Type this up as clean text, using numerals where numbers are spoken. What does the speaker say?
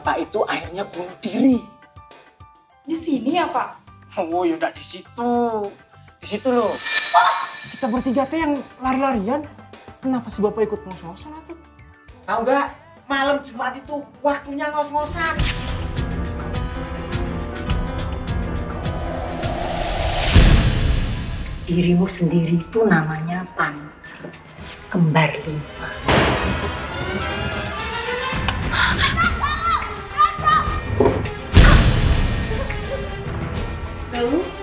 bapak itu akhirnya bunuh diri. Di sini ya, Pak? Oh, ya udah di situ. Di situ loh. Kita bertiga teh yang lari-larian. Kenapa si bapak ikut ngos-ngosan atuh? Tahu nggak? Malam Jumat itu waktunya ngos-ngosan. Dirimu sendiri itu namanya Panci, kembar 5. Lalu